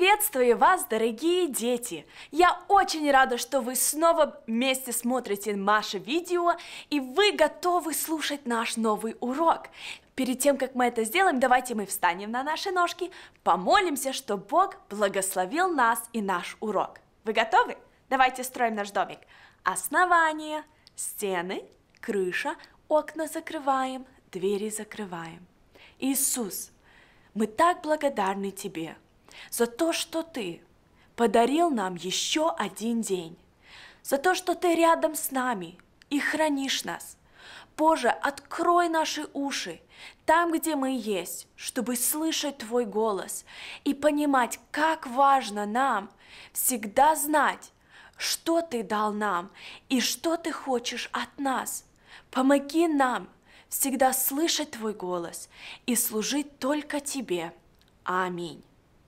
Приветствую вас, дорогие дети! Я очень рада, что вы снова вместе смотрите наше видео, и вы готовы слушать наш новый урок. Перед тем, как мы это сделаем, давайте мы встанем на наши ножки, помолимся, что Бог благословил нас и наш урок. Вы готовы? Давайте строим наш домик. Основание, стены, крыша, окна закрываем, двери закрываем. Иисус, мы так благодарны Тебе за то, что Ты подарил нам еще один день, за то, что Ты рядом с нами и хранишь нас. Боже, открой наши уши там, где мы есть, чтобы слышать Твой голос и понимать, как важно нам всегда знать, что Ты дал нам и что Ты хочешь от нас. Помоги нам всегда слышать Твой голос и служить только Тебе. Аминь.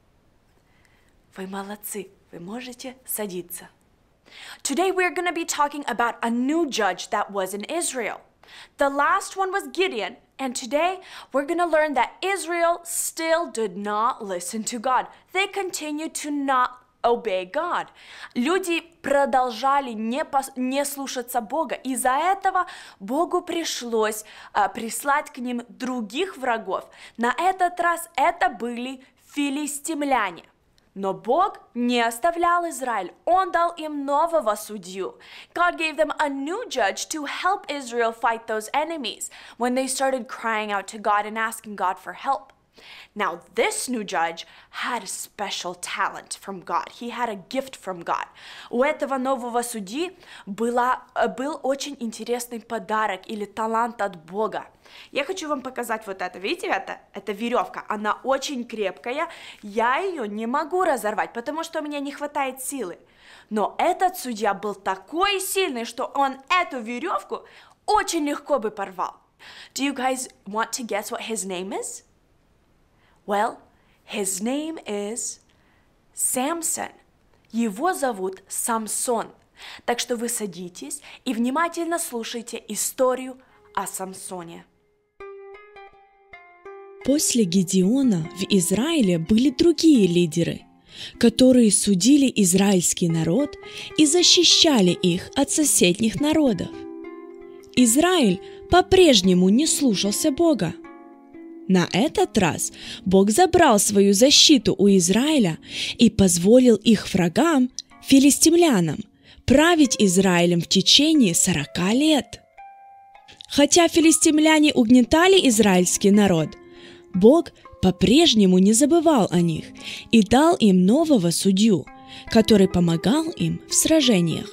Вы молодцы, вы можете садиться. Today we're going to be talking about a new judge that was in Israel. The last one was Gideon, and today we're going to learn that Israel still did not listen to God. They continued to not obey God. Люди продолжали не слушаться Бога. Из-за этого Богу пришлось прислать к ним других врагов. На этот раз это были филистимляне. Но Бог не оставлял Израиль. Он дал им нового судью. God gave them a new judge to help Israel fight those enemies when they started crying out to God and asking God for help. Now, this new judge had a special talent from God. He had a gift from God. У этого нового судьи был очень интересный подарок или талант от Бога. Я хочу вам показать вот это. Видите, это веревка. Она очень крепкая. Я ее не могу разорвать, потому что у меня не хватает силы. Но этот судья был такой сильный, что он эту веревку очень легко бы порвал. Do you guys want to guess what his name is? Well, his name is Samson. Его зовут Самсон. Так что вы садитесь и внимательно слушайте историю о Самсоне. После Гедеона в Израиле были другие лидеры, которые судили израильский народ и защищали их от соседних народов. Израиль по-прежнему не слушался Бога. На этот раз Бог забрал свою защиту у Израиля и позволил их врагам, филистимлянам, править Израилем в течение 40 лет. Хотя филистимляне угнетали израильский народ, Бог по-прежнему не забывал о них и дал им нового судью, который помогал им в сражениях.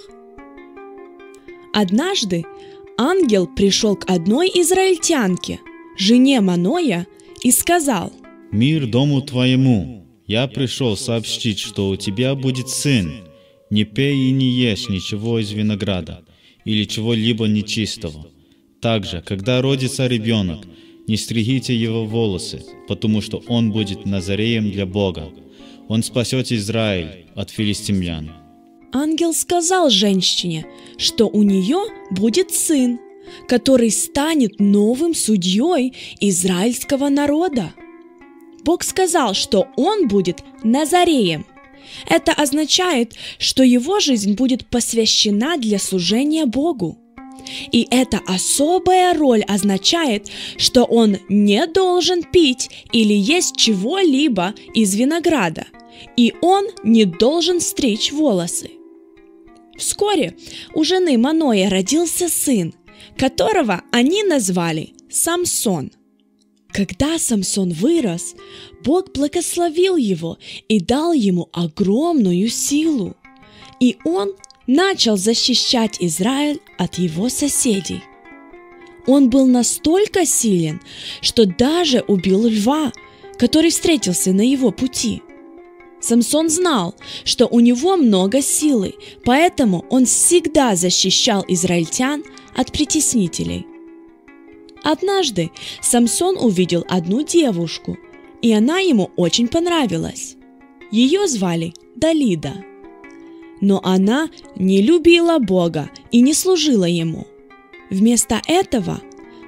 Однажды ангел пришел к одной израильтянке, жене Маноя, и сказал: «Мир дому твоему! Я пришел сообщить, что у тебя будет сын. Не пей и не ешь ничего из винограда или чего-либо нечистого. Также, когда родится ребенок, не стригите его волосы, потому что он будет назареем для Бога. Он спасет Израиль от филистимлян». Ангел сказал женщине, что у нее будет сын, который станет новым судьей израильского народа. Бог сказал, что он будет назареем. Это означает, что его жизнь будет посвящена для служения Богу. И эта особая роль означает, что он не должен пить или есть чего-либо из винограда, и он не должен стричь волосы. Вскоре у жены Маноя родился сын, которого они назвали Самсон. Когда Самсон вырос, Бог благословил его и дал ему огромную силу, и он начал защищать Израиль от его соседей. Он был настолько силен, что даже убил льва, который встретился на его пути. Самсон знал, что у него много силы, поэтому он всегда защищал израильтян от притеснителей. Однажды Самсон увидел одну девушку, и она ему очень понравилась. Ее звали Далида. Но она не любила Бога и не служила Ему. Вместо этого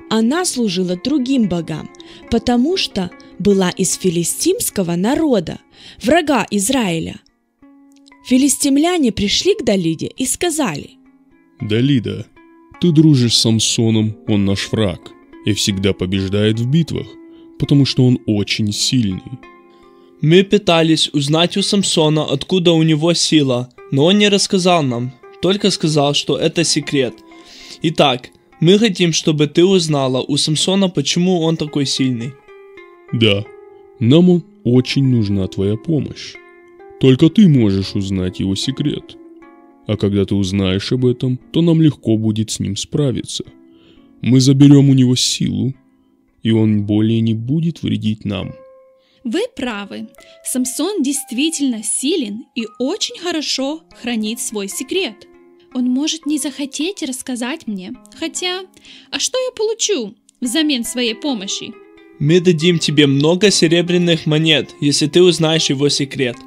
Она служила другим богам, потому что была из филистимского народа, врага Израиля. Филистимляне пришли к Далиде и сказали: «Далида, ты дружишь с Самсоном, он наш враг и всегда побеждает в битвах, потому что он очень сильный». Мы пытались узнать у Самсона, откуда у него сила, но он не рассказал нам, только сказал, что это секрет. Итак, мы хотим, чтобы ты узнала у Самсона, почему он такой сильный. Да, нам очень нужна твоя помощь. Только ты можешь узнать его секрет. А когда ты узнаешь об этом, то нам легко будет с ним справиться. Мы заберем у него силу, и он более не будет вредить нам. Вы правы. Самсон действительно силен и очень хорошо хранит свой секрет. Он может не захотеть рассказать мне. Хотя, а что я получу взамен своей помощи? Мы дадим тебе много серебряных монет, если ты узнаешь его секрет.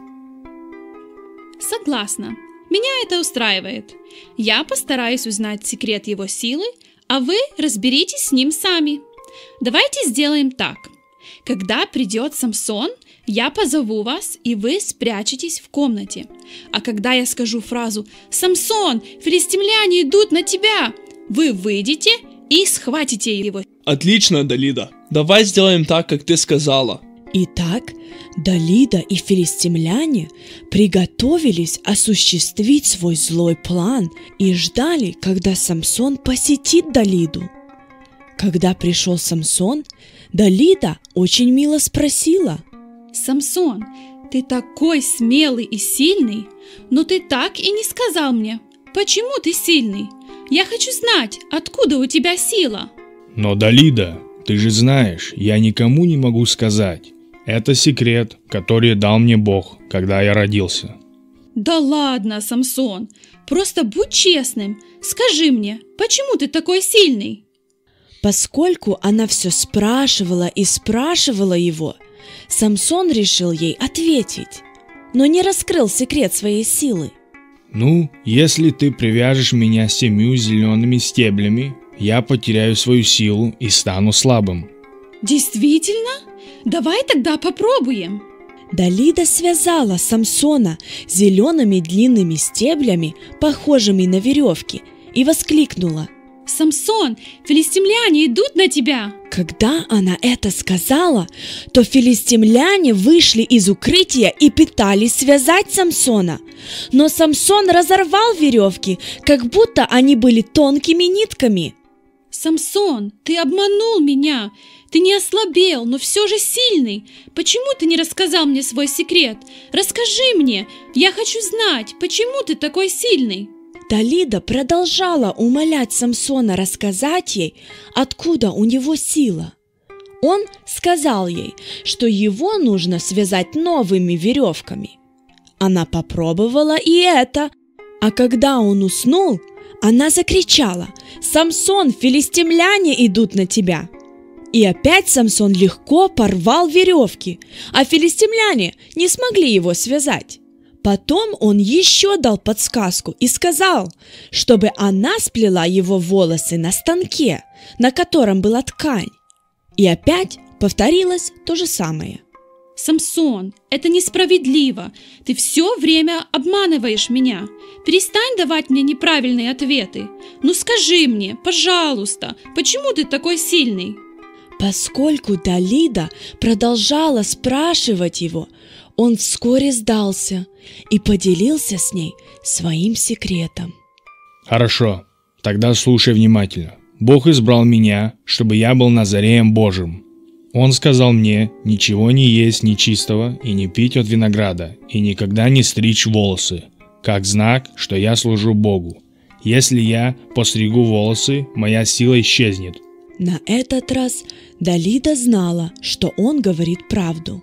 Согласна. Меня это устраивает. Я постараюсь узнать секрет его силы, а вы разберитесь с ним сами. Давайте сделаем так. Когда придет Самсон, я позову вас, и вы спрячетесь в комнате. А когда я скажу фразу «Самсон, филистимляне идут на тебя!», вы выйдете и схватите его. Отлично, Далида. Давай сделаем так, как ты сказала. Итак, Далида и филистимляне приготовились осуществить свой злой план и ждали, когда Самсон посетит Далиду. Когда пришел Самсон, Далида очень мило спросила: «Самсон, ты такой смелый и сильный, но ты так и не сказал мне, почему ты сильный? Я хочу знать, откуда у тебя сила». Но, Далида, ты же знаешь, я никому не могу сказать. Это секрет, который дал мне Бог, когда я родился. Да ладно, Самсон, просто будь честным. Скажи мне, почему ты такой сильный? Поскольку она все спрашивала и спрашивала его, Самсон решил ей ответить, но не раскрыл секрет своей силы. Ну, если ты привяжешь меня 7 зелеными стеблями, я потеряю свою силу и стану слабым. Действительно? Давай тогда попробуем. Далида связала Самсона зелеными длинными стеблями, похожими на веревки, и воскликнула: «Самсон, филистимляне идут на тебя!» Когда она это сказала, то филистимляне вышли из укрытия и пытались связать Самсона. Но Самсон разорвал веревки, как будто они были тонкими нитками. «Самсон, ты обманул меня! Ты не ослабел, но все же сильный! Почему ты не рассказал мне свой секрет? Расскажи мне! Я хочу знать, почему ты такой сильный!» Далида продолжала умолять Самсона рассказать ей, откуда у него сила. Он сказал ей, что его нужно связать новыми веревками. Она попробовала и это, а когда он уснул, она закричала: «Самсон, филистимляне идут на тебя!» И опять Самсон легко порвал веревки, а филистимляне не смогли его связать. Потом он еще дал подсказку и сказал, чтобы она сплела его волосы на станке, на котором была ткань. И опять повторилось то же самое. «Самсон, это несправедливо. Ты все время обманываешь меня. Перестань давать мне неправильные ответы. Ну скажи мне, пожалуйста, почему ты такой сильный?» Поскольку Далида продолжала спрашивать его, он вскоре сдался и поделился с ней своим секретом. Хорошо, тогда слушай внимательно. Бог избрал меня, чтобы я был Назареем Божьим. Он сказал мне ничего не есть нечистого и не пить от винограда, и никогда не стричь волосы, как знак, что я служу Богу. Если я постригу волосы, моя сила исчезнет. На этот раз Далида знала, что он говорит правду.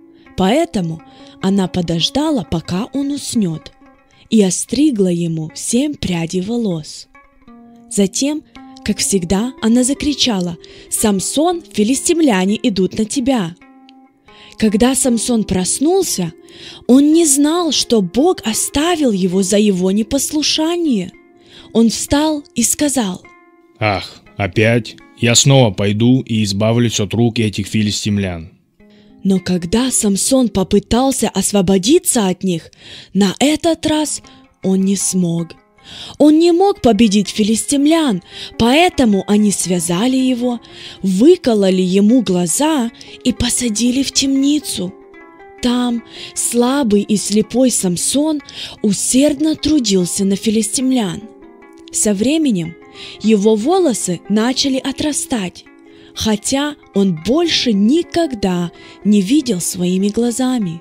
Поэтому она подождала, пока он уснет, и остригла ему 7 прядей волос. Затем, как всегда, она закричала: «Самсон, филистимляне идут на тебя!» Когда Самсон проснулся, он не знал, что Бог оставил его за его непослушание. Он встал и сказал: Ах, опять? Я снова пойду и избавлюсь от рук этих филистимлян». Но когда Самсон попытался освободиться от них, на этот раз он не смог. Он не мог победить филистимлян, поэтому они связали его, выкололи ему глаза и посадили в темницу. Там слабый и слепой Самсон усердно трудился на филистимлян. Со временем его волосы начали отрастать, хотя он больше никогда не видел своими глазами.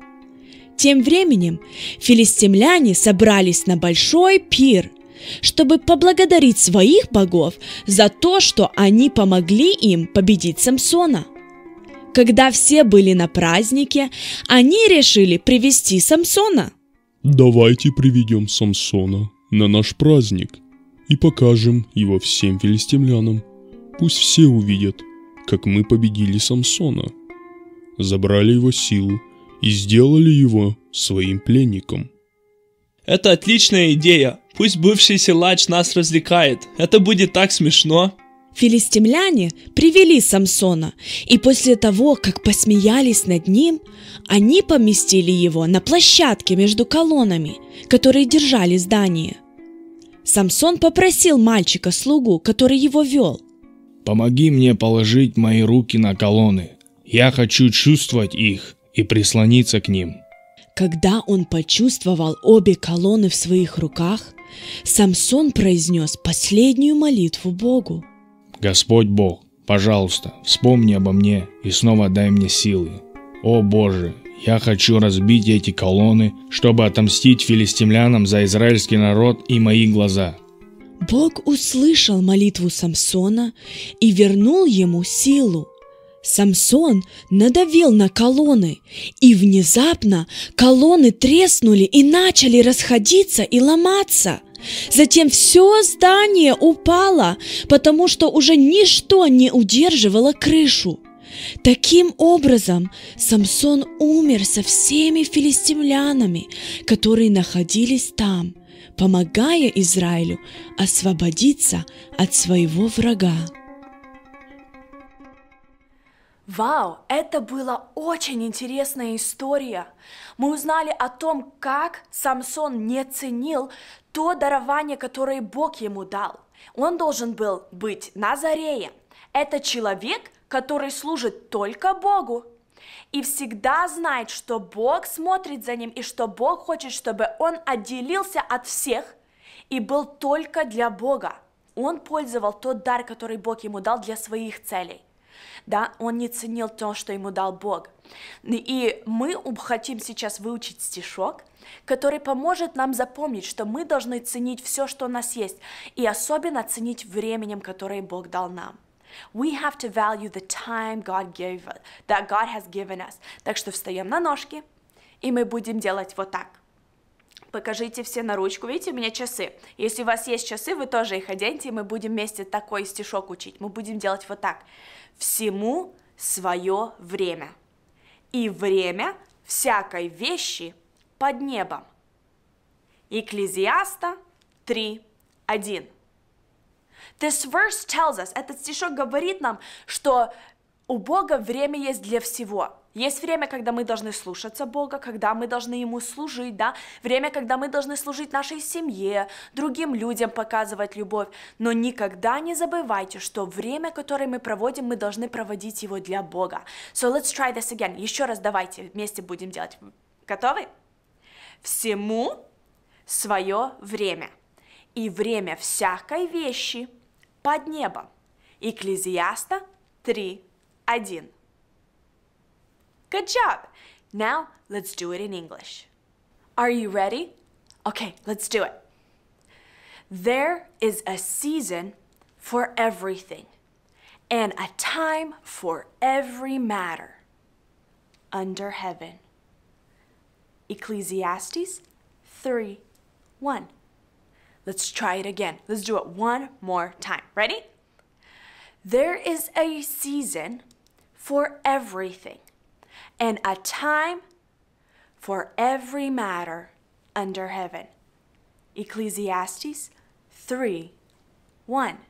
Тем временем филистимляне собрались на большой пир, чтобы поблагодарить своих богов за то, что они помогли им победить Самсона. Когда все были на празднике, они решили привести Самсона. «Давайте приведем Самсона на наш праздник и покажем его всем филистимлянам. Пусть все увидят, как мы победили Самсона. Забрали его силу и сделали его своим пленником». Это отличная идея. Пусть бывший силач нас развлекает. Это будет так смешно. Филистимляне привели Самсона, и после того, как посмеялись над ним, они поместили его на площадке между колоннами, которые держали здание. Самсон попросил мальчика-слугу, который его вел: «Помоги мне положить мои руки на колонны. Я хочу чувствовать их и прислониться к ним». Когда он почувствовал обе колонны в своих руках, Самсон произнес последнюю молитву Богу. «Господь Бог, пожалуйста, вспомни обо мне и снова дай мне силы. О Боже, я хочу разбить эти колонны, чтобы отомстить филистимлянам за израильский народ и мои глаза». Бог услышал молитву Самсона и вернул ему силу. Самсон надавил на колонны, и внезапно колонны треснули и начали расходиться и ломаться. Затем все здание упало, потому что уже ничто не удерживало крышу. Таким образом, Самсон умер со всеми филистимлянами, которые находились там, помогая Израилю освободиться от своего врага. Вау, это была очень интересная история. Мы узнали о том, как Самсон не ценил то дарование, которое Бог ему дал. Он должен был быть Назареем. Это человек, который служит только Богу и всегда знает, что Бог смотрит за ним и что Бог хочет, чтобы он отделился от всех и был только для Бога. Он пользовал тот дар, который Бог ему дал для своих целей. Да, он не ценил то, что ему дал Бог. И мы хотим сейчас выучить стишок, который поможет нам запомнить, что мы должны ценить все, что у нас есть, и особенно ценить временем, которое Бог дал нам. We have to value the time that God has given us. Так что встаем на ножки, и мы будем делать вот так. Покажите все на ручку. Видите, у меня часы. Если у вас есть часы, вы тоже их оденьте, и мы будем вместе такой стишок учить. Мы будем делать вот так. Всему свое время. И время всякой вещи под небом. Екклезиаста 3:1. This verse tells us, этот стишок говорит нам, что у Бога время есть для всего. Есть время, когда мы должны слушаться Бога, когда мы должны Ему служить, да? Время, когда мы должны служить нашей семье, другим людям показывать любовь. Но никогда не забывайте, что время, которое мы проводим, мы должны проводить его для Бога. So let's try this again. Еще раз давайте вместе будем делать. Готовы? Всему свое время. И время всякой вещи под небом. Екклезиаста 3:1. Good job! Now, let's do it in English. Are you ready? Okay, let's do it. There is a season for everything, and a time for every matter under heaven. Ecclesiastes 3:1. Let's try it again. Let's do it one more time. Ready? There is a season for everything, and a time for every matter under heaven. Ecclesiastes 3:1.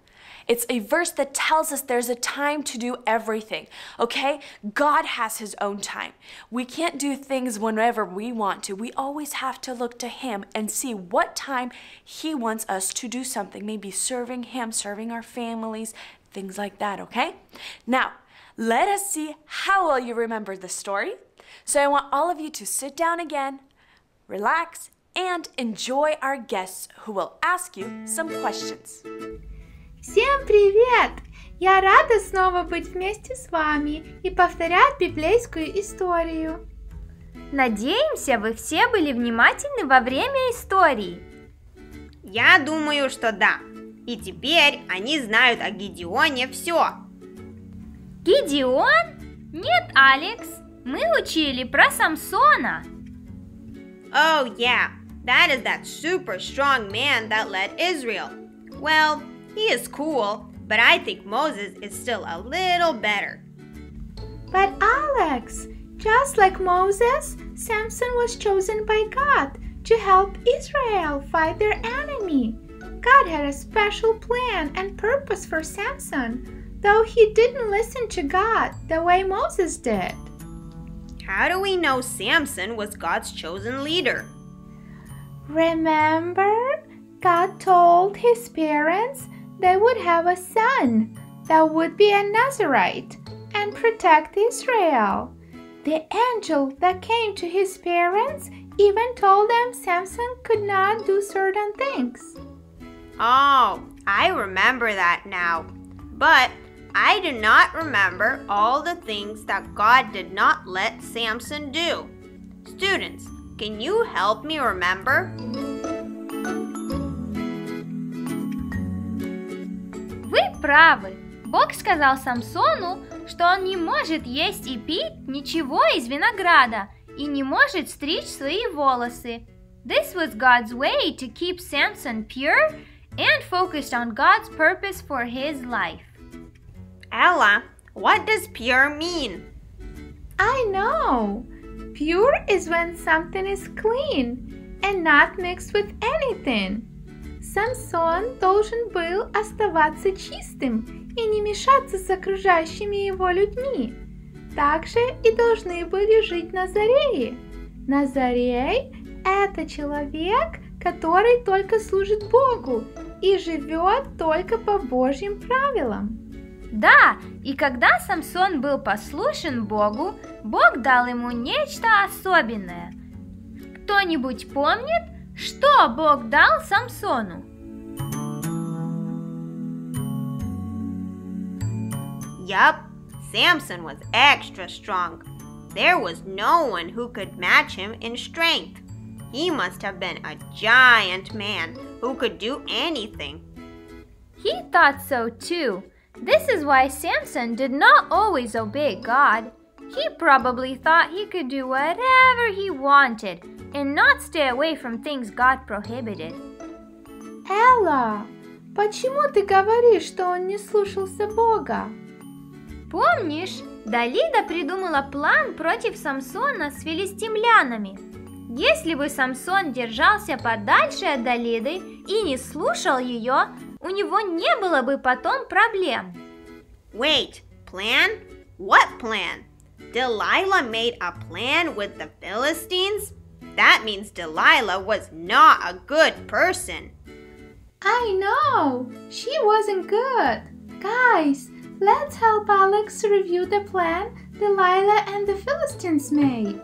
It's a verse that tells us there's a time to do everything, okay? God has his own time. We can't do things whenever we want to. We always have to look to him and see what time he wants us to do something. Maybe serving him, serving our families, things like that, okay? Now, let us see how well you remember the story. So I want all of you to sit down again, relax, and enjoy our guests who will ask you some questions. Всем привет! Я рада снова быть вместе с вами и повторять библейскую историю. Надеемся, вы все были внимательны во время истории. Я думаю, что да. И теперь они знают о Гидеоне все. Гидеон? Нет, Алекс. Мы учили про Самсона. Oh yeah, that is that super strong man that led Israel. Well, he is cool, but I think Moses is still a little better. But Alex, just like Moses, Samson was chosen by God to help Israel fight their enemy. God had a special plan and purpose for Samson, though he didn't listen to God the way Moses did. How do we know Samson was God's chosen leader? Remember, God told his parents they would have a son that would be a Nazirite and protect Israel. The angel that came to his parents even told them Samson could not do certain things. Oh, I remember that now. But I do not remember all the things that God did not let Samson do. Students, can you help me remember? Вы правы. Бог сказал Самсону, что он не может есть и пить ничего из винограда и не может стричь свои волосы. This was God's way to keep Samson pure and focused on God's purpose for his life. Ella, what does pure mean? I know. Pure is when something is clean and not mixed with anything. Самсон должен был оставаться чистым и не мешаться с окружающими его людьми. Так же и должны были жить назареи. Назарей – это человек, который только служит Богу и живет только по Божьим правилам. Да, и когда Самсон был послушен Богу, Бог дал ему нечто особенное. Кто-нибудь помнит, что Бог дал Самсону? Yup, Samson was extra strong. There was no one who could match him in strength. He must have been a giant man who could do anything. He thought so too. This is why Samson did not always obey God. He probably thought he could do whatever he wanted and not stay away from things God prohibited. Элла, почему ты говоришь, что он не слушался Бога? Помнишь, Далида придумала план против Самсона с филистимлянами. Если бы Самсон держался подальше от Далиды и не слушал ее, у него не было бы потом проблем. Wait, plan? What plan? Delilah made a plan with the Philistines? That means Delilah was not a good person. I know, she wasn't good. Guys, let's help Alex review the plan Delilah and the Philistines made.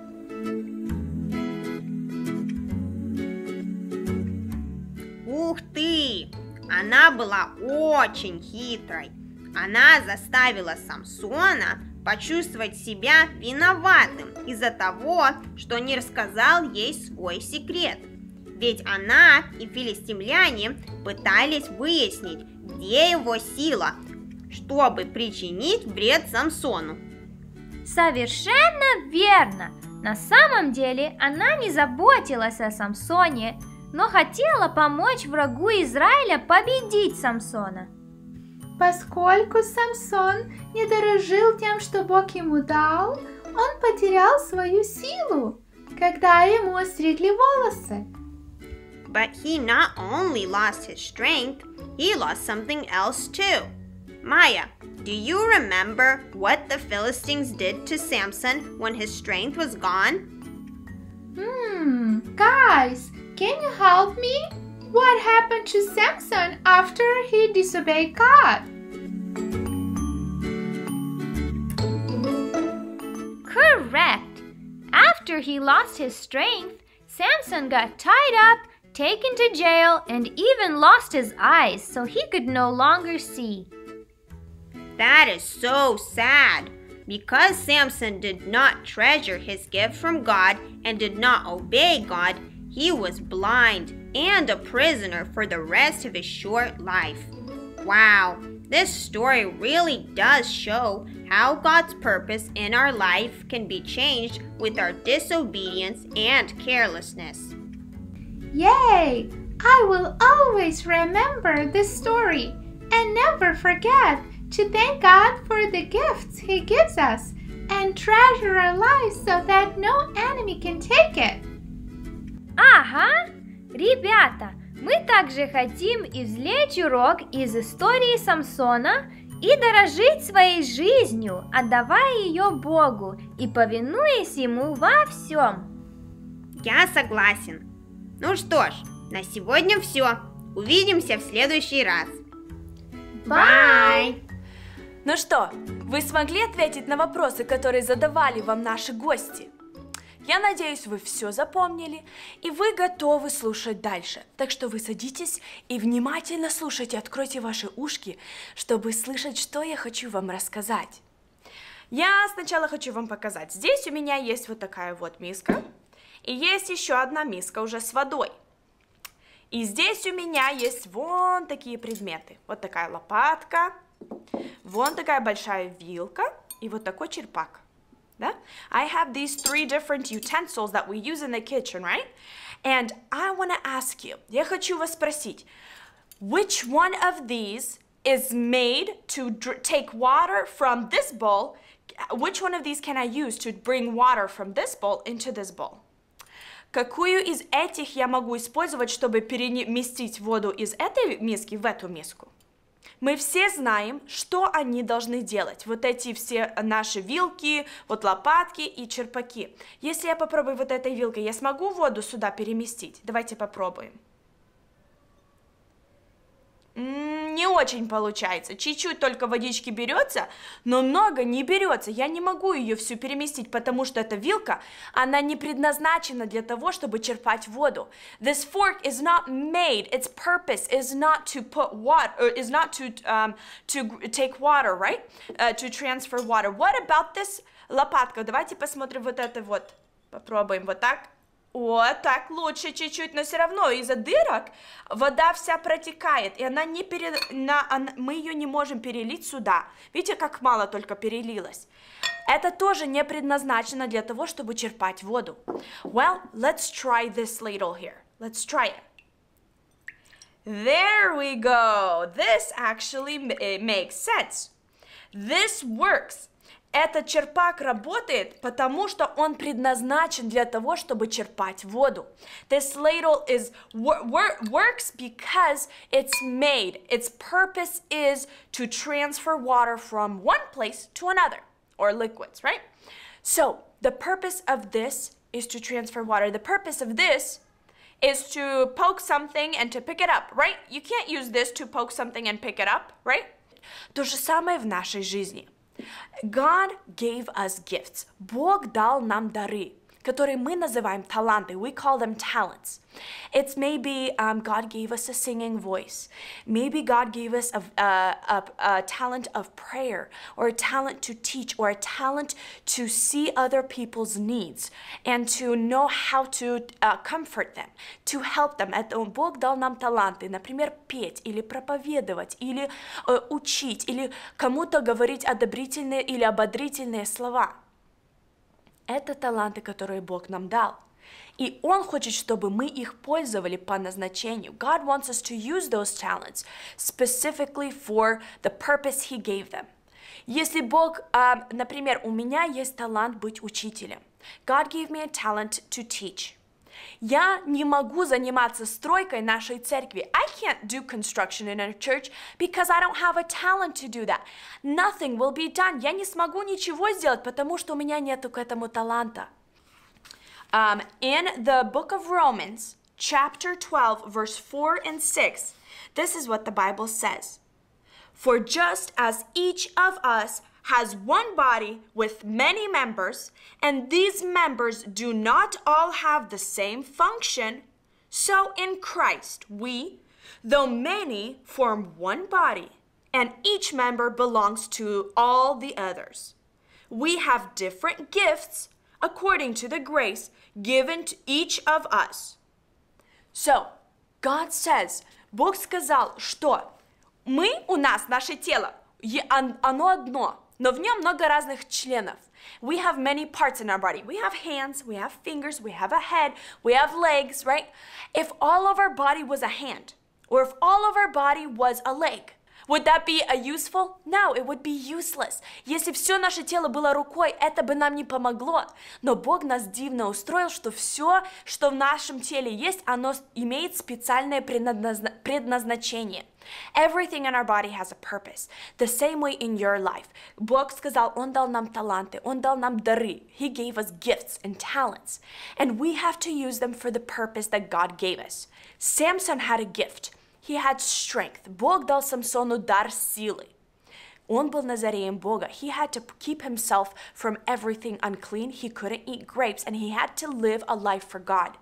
Ух ты! Она была очень хитрой. Она заставила Самсона почувствовать себя виноватым из-за того, что не рассказал ей свой секрет. Ведь она и филистимляне пытались выяснить, где его сила, чтобы причинить вред Самсону. Совершенно верно! На самом деле она не заботилась о Самсоне, но хотела помочь врагу Израиля победить Самсона. Поскольку Самсон не дорожил тем, что Бог ему дал, он потерял свою силу, когда ему остригли волосы. But he not only lost his strength, he lost something else too. Maya, do you remember what the Philistines did to Samson when his strength was gone? Guys, can you help me? What happened to Samson after he disobeyed God? Correct. After he lost his strength, Samson got tied up, taken to jail, and even lost his eyes so he could no longer see. That is so sad. Because Samson did not treasure his gift from God and did not obey God, he was blind and a prisoner for the rest of his short life. Wow, this story really does show how God's purpose in our life can be changed with our disobedience and carelessness. Yay! I will always remember this story and never forget to thank God for the gifts He gives us and treasure our lives so that no enemy can take it. Ага! Ребята, мы также хотим извлечь урок из истории Самсона и дорожить своей жизнью, отдавая ее Богу и повинуясь Ему во всем. Я согласен. Ну что ж, на сегодня все. Увидимся в следующий раз. Bye! Ну что, вы смогли ответить на вопросы, которые задавали вам наши гости? Я надеюсь, вы все запомнили, и вы готовы слушать дальше. Так что вы садитесь и внимательно слушайте, откройте ваши ушки, чтобы слышать, что я хочу вам рассказать. Я сначала хочу вам показать. Здесь у меня есть вот такая вот миска, и есть еще одна миска уже с водой. И здесь у меня есть вон такие предметы. Вот такая лопатка, вон такая большая вилка и вот такой черпак. Да? I have these 3 different utensils that we use in the kitchen, right? And I want to ask you, я хочу вас спросить, which one of these is made to take water from this bowl? Which one of these can I use to bring water from this bowl into this bowl? Какую из этих я могу использовать, чтобы переместить воду из этой миски в эту миску? Мы все знаем, что они должны делать. Вот эти все наши вилки, вот лопатки и черпаки. Если я попробую вот этой вилкой, я смогу воду сюда переместить? Давайте попробуем. Не очень получается. Чуть-чуть только водички берется, но много не берется. Я не могу ее всю переместить, потому что эта вилка, она не предназначена для того, чтобы черпать воду. This fork is not made. Its purpose is not to put water, or is not to take water, right? To transfer water. What about this лопатка? Давайте посмотрим вот это вот. Попробуем вот так. Вот так лучше чуть-чуть, но все равно из-за дырок вода вся протекает, и она не мы ее не можем перелить сюда. Видите, как мало только перелилось? Это тоже не предназначено для того, чтобы черпать воду. Well, let's try this ladle here. Let's try it. There we go. This actually makes sense. This works. Этот черпак работает, потому что он предназначен для того, чтобы черпать воду. This ladle works because it's made. Its purpose is to transfer water from one place to another, or liquids, right? So, the purpose of this is to transfer water. The purpose of this is to poke something and to pick it up, right? You can't use this to poke something and pick it up, right? То же самое в нашей жизни. God gave us gifts. Бог дал нам дары, которые мы называем таланты. We call them talents. It's maybe God gave us a singing voice. Maybe God gave us a talent of prayer, or a talent to teach, or a talent to see other people's needs and to know how to comfort them, to help them. Это Бог дал нам таланты, например, петь или проповедовать, или учить, или кому-то говорить одобрительные или ободрительные слова. Это таланты, которые Бог нам дал. И Он хочет, чтобы мы их пользовали по назначению. God wants us to use those talents specifically for the purpose He gave them. Если Бог, например, у меня есть талант быть учителем. God gave me a talent to teach. Я не могу заниматься стройкой нашей церкви. I can't do construction in our church because I don't have a talent to do that. Nothing will be done. Я не смогу ничего сделать, потому что у меня нету к этому таланта. In the book of Romans, chapter 12, verse 4 and 6, this is what the Bible says. For just as each of us has one body with many members, and these members do not all have the same function, so in Christ we, though many, form one body, and each member belongs to all the others. We have different gifts according to the grace given to each of us. So, God says, Бог сказал, что у нас, наше тело, оно одно, но в нем много разных членов. We have many parts in our body. We have hands, we have fingers, we have a head, we have legs, right? If all of our body was a hand, or if all of our body was a leg, would that be useful? No, it would be useless. Если все наше тело было рукой, это бы нам не помогло. Но Бог нас дивно устроил, что все, что в нашем теле есть, оно имеет специальное предназначение. Everything in our body has a purpose. The same way in your life. Бог сказал, Он дал нам таланты, Он дал нам дары. He gave us gifts and talents. And we have to use them for the purpose that God gave us. Samson had a gift. He had strength. Бог дал Самсону дар силы. Он был назареем Бога. He had to keep himself from everything unclean. He couldn't eat grapes, and he had to live a life for God.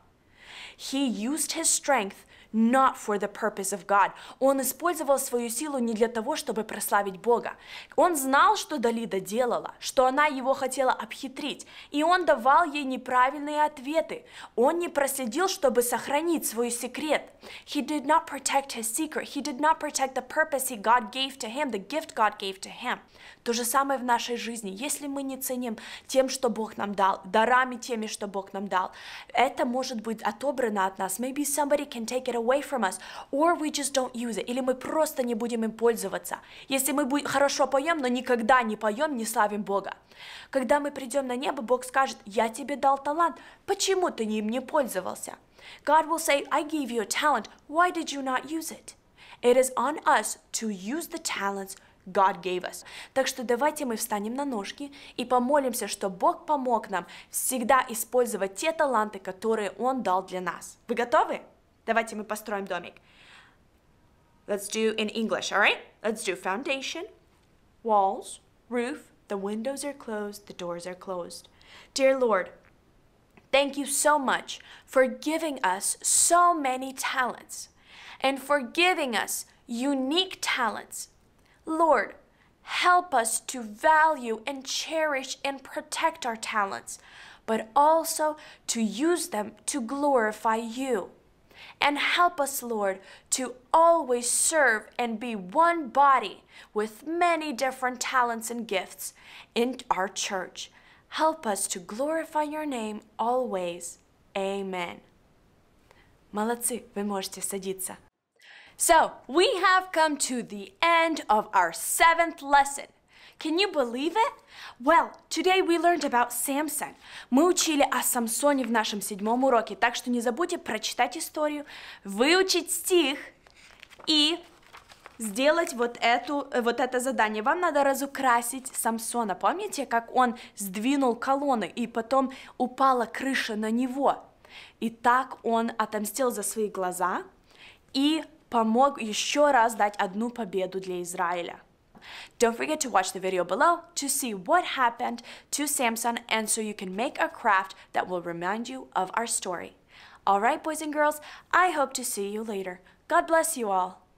He used his strength not for the purpose of God. Он использовал свою силу не для того, чтобы прославить Бога. Он знал, что Далида делала, что она его хотела обхитрить, и он давал ей неправильные ответы. Он не проследил, чтобы сохранить свой секрет. He did not protect his secret. He did not protect the purpose God gave to him, the gift God gave to him. То же самое в нашей жизни. Если мы не ценим тем, что Бог нам дал, дарами теми, что Бог нам дал, это может быть отобрано от нас. Maybe somebody can take it away from us, or we just don't use it, или мы просто не будем им пользоваться. Если мы хорошо поем, но никогда не поем, не славим Бога. Когда мы придем на небо, Бог скажет, я тебе дал талант, почему ты им не пользовался? God will say, I gave you a talent, why did you not use it? It is on us to use the talents God gave us. Так что давайте мы встанем на ножки и помолимся, что Бог помог нам всегда использовать те таланты, которые Он дал для нас. Вы готовы? Давайте мы построим домик. Let's do in English, all right? Let's do foundation, walls, roof, the windows are closed, the doors are closed. Dear Lord, thank you so much for giving us so many talents and for giving us unique talents. Lord, help us to value and cherish and protect our talents, but also to use them to glorify you. And help us, Lord, to always serve and be one body with many different talents and gifts in our church. Help us to glorify your name always. Amen. Молодцы, вы можете садиться. So, we have come to the end of our 7th lesson. Can you believe it? Well, today we learned about Samson. Мы учили о Самсоне в нашем 7-м уроке, так что не забудьте прочитать историю, выучить стих и сделать вот это задание. Вам надо разукрасить Самсона. Помните, как он сдвинул колонны и потом упала крыша на него? И так он отомстил за свои глаза и помог еще раз дать одну победу для Израиля. Don't forget to watch the video below to see what happened to Samson and so you can make a craft that will remind you of our story. Alright, boys and girls, I hope to see you later. God bless you all.